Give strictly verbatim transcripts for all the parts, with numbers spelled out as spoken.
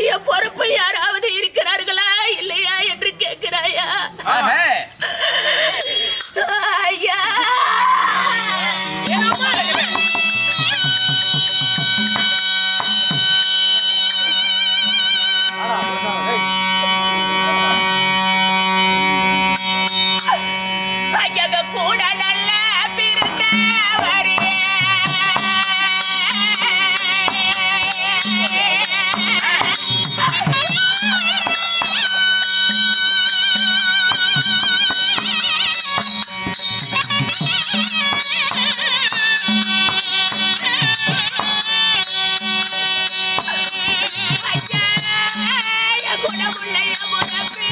என் பொறுப்பு யாராவது இருக்கிறார்களா இல்லையா என்று கேட்கிறாயா? ஐயா கூட நல்ல பிறந்தவரே குணமுள்ளைய முறப்பே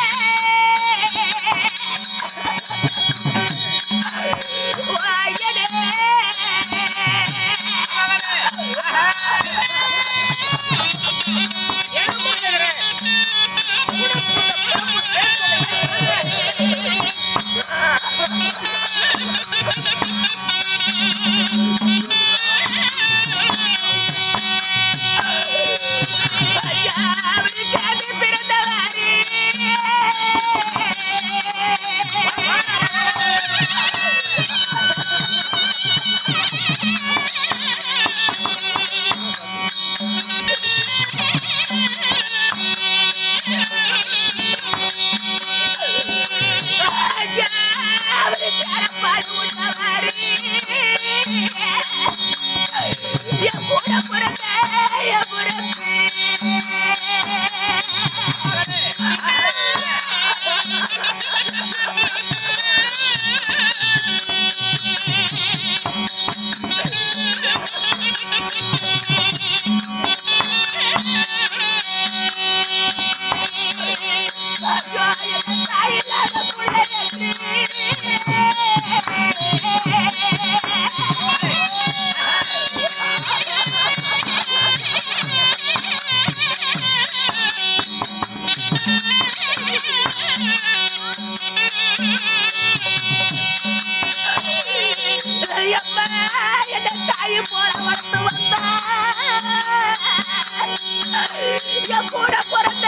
கூட பிறந்த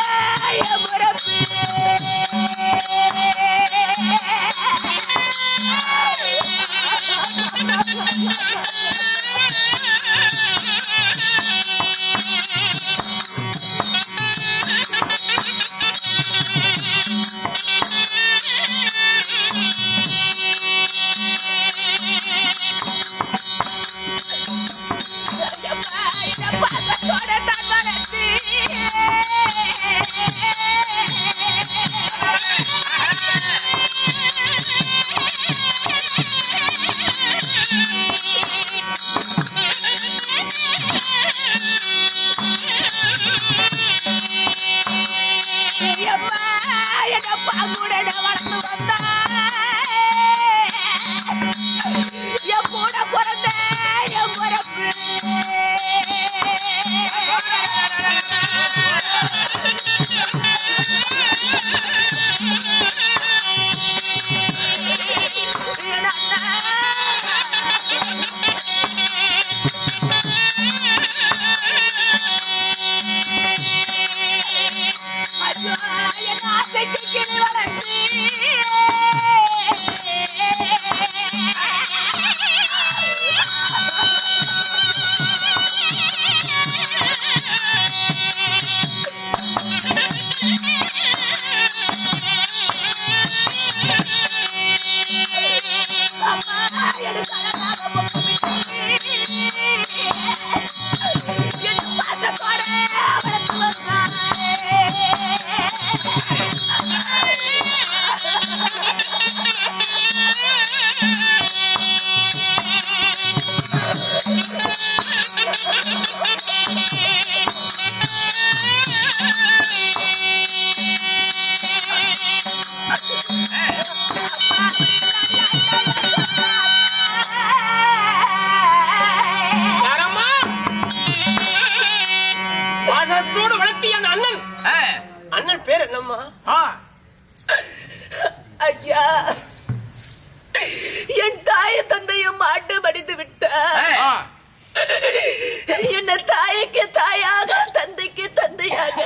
என்ன தாய்க்கு தாயாக தந்தைக்கு தந்தையாக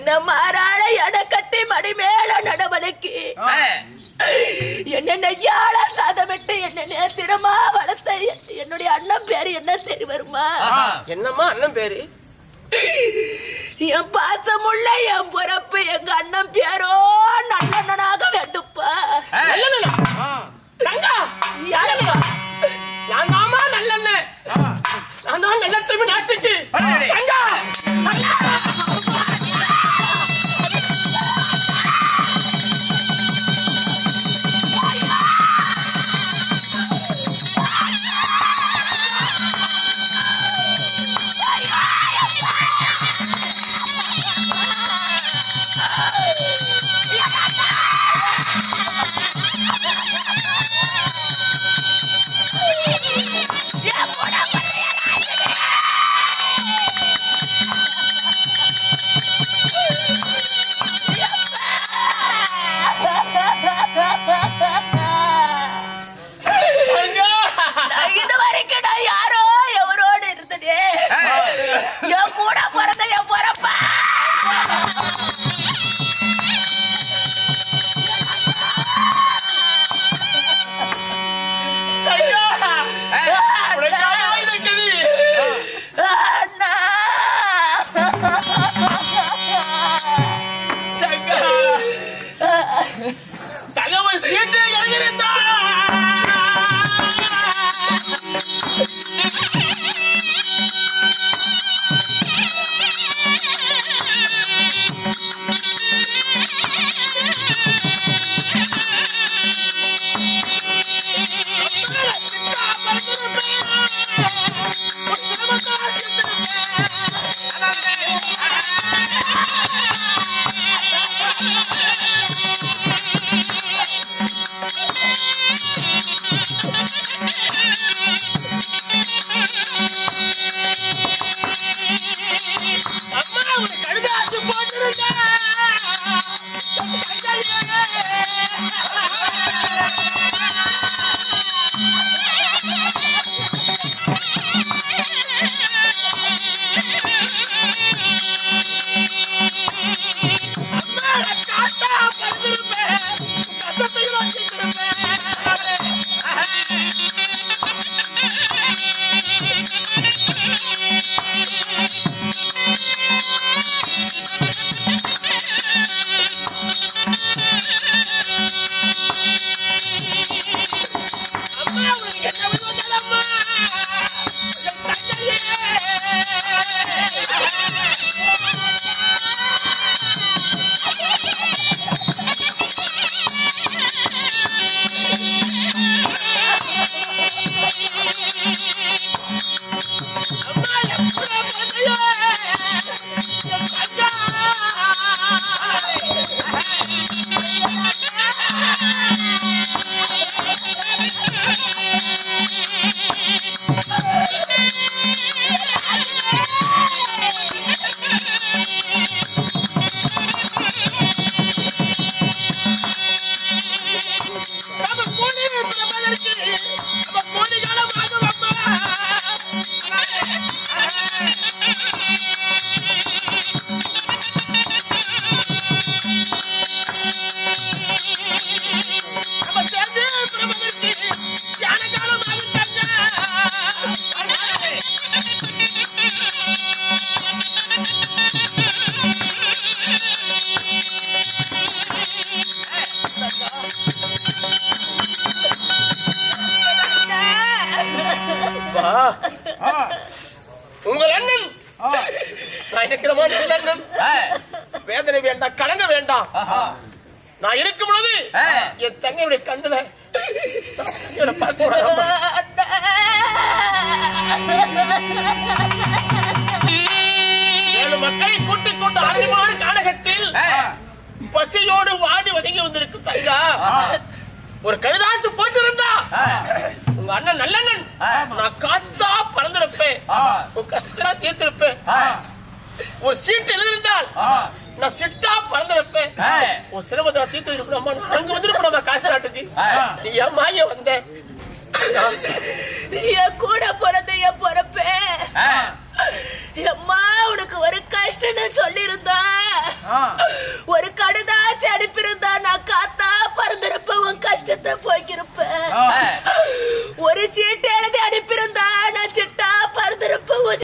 அந்த மாறாட எட கட்டி மடி மேல நடவடிக்கை என்ன நெய்யால சாதமிட்டு என்ன நேத்திரமா வளர்த்த என்னுடைய அண்ணன் பேரு என்ன தெரியுமா? என்னம்மா அண்ணன் பேரு? என் பாசமுள்ள என் பிறப்பு எங்க அண்ணன் பேரோ நல்லண்ணனாக வேண்டுப்பா. நான்தாமா நல்லண்ணன், நான் தான் நல்ல தமிழ் நாட்டுக்கு இது வரைக்கும் நான் யாரோ எவரோடு இருந்தது என் கூட பிறந்த என் பிறப்பா தகவல் சீட்டு எழுதியிருந்தா அம்மா ஒரு கழுதாச்சு போட்டிருந்த அம்மா காத்தா பறந்துருப்பேன், கத்தத்தையும் வச்சிருப்பேன். அம்மா உனக்கு என்ன வந்ததம்மா தந்தையே அம்மா எப்படி பார்த்தையோ தங்கா நம்ம கோடி பிரபலருக்கு நம்ம கோடி காலம் ஆகும் அம்மா. நம்ம சேர்ந்து பிரபலருக்கு தியான காலம் ஆகும் தங்க. உங்கள் அண்ணன் நான் இருக்கிற மாதிரி அண்ணன் வேதனை வேண்டாம், கலங்க வேண்டாம். நான் இருக்கும் பொழுது என் தங்கையுடைய கண்ணுல பார்க்க கூடாது. ஏழு மக்களை கூட்டிக் கொண்டு அருமையான காலகத்தில் பசியோடு வாடி ஒதுங்கி வந்திருக்கும் தங்கா ஒரு கழுதாசு போட்டிருந்தா உங்க அண்ணன் நல்லண்ணன் நான் காத்தா பறந்திருப்பேன், உன் கஷ்டத்தா தீர்த்திருப்பேன். ஒரு சீட்டு எழுதிருந்தால் நான் சிட்டா பறந்திருப்பேன், உன் சிரமத்தை தீர்த்து இருக்கணுமா. அங்க வந்துருக்கணும் காசு நாட்டுக்கு. நீ ஏமா ஏன் வந்த? என் கூட பிறந்த என் பிறப்பே அம்மா உனக்கு ஒரு கஷ்டம்னு சொல்லியிருந்தா